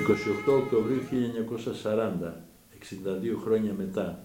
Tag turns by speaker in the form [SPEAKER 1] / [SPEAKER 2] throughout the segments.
[SPEAKER 1] 28 Οκτωβρίου 1940, 62 χρόνια μετά.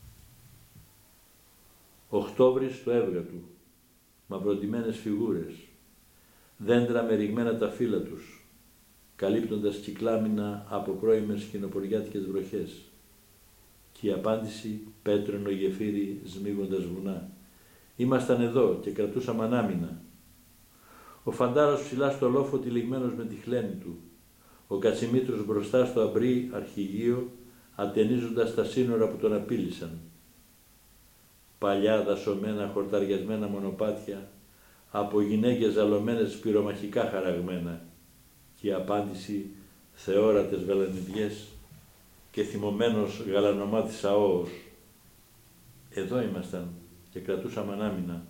[SPEAKER 1] Οκτώβρης στο Εύγα του, μαυροντημένες φιγούρες, δέντρα με ρηγμένα τα φύλλα τους, καλύπτοντας κυκλάμινα από πρώιμες κοινοποριάτικες βροχές. Και η απάντηση πέτρινο γεφύρι σμίγοντας βουνά. Ήμασταν εδώ και κρατούσαμε ανάμεινα. Ο Φαντάρος ψηλά στο λόφο τυλιγμένος με τη χλένη του. Ο Κατσιμήτρος μπροστά στο αμπρί αρχηγείο, ατενίζοντας τα σύνορα που τον απείλησαν. Παλιά δασωμένα χορταριασμένα μονοπάτια, από γυναίκες ζαλωμένες πυρομαχικά χαραγμένα. Και η απάντηση θεόρατες βελανιδιές και θυμωμένος γαλανομάτης αόος. Εδώ ήμασταν και κρατούσαμε ανάμεινα.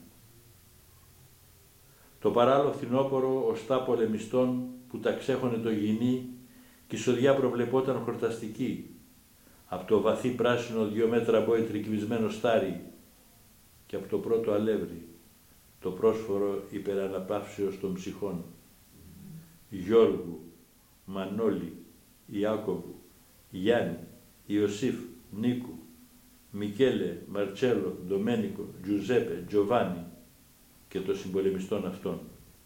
[SPEAKER 1] Το παράλληλο φθινόπορο οστά πολεμιστών που τα ξέχωνε το γυνή και η σοδιά προβλεπόταν χορταστική. Από το βαθύ πράσινο 2 μέτρα μπόι τρικυβισμένο στάρι και από το πρώτο αλεύρι, το πρόσφορο υπεραναπαύσεως των ψυχών. Γιώργου, Μανώλη, Ιάκωβου, Γιάννη, Ιωσήφ, Νίκου, Μικέλε, Μαρτσέλο, Ντομένικο, Τζουζέπε, Τζοβάνι και των συμπολεμιστών αυτών.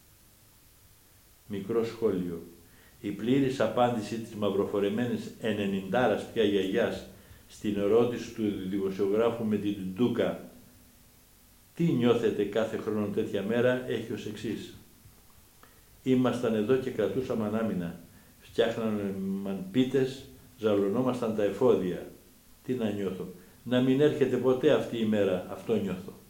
[SPEAKER 1] Μικρό σχόλιο. Η πλήρης απάντηση της μαυροφορεμένης 90 πια γιαγιάς στην ερώτηση του δημοσιογράφου με την ντούκα «Τι νιώθετε κάθε χρόνο τέτοια μέρα» έχει ως εξής. Ήμασταν εδώ και κρατούσαμε ανάμεινα. Φτιάχναμε μανπίτες, ζαλωνόμασταν τα εφόδια. Τι να νιώθω. Να μην έρχεται ποτέ αυτή η μέρα, αυτό νιώθω.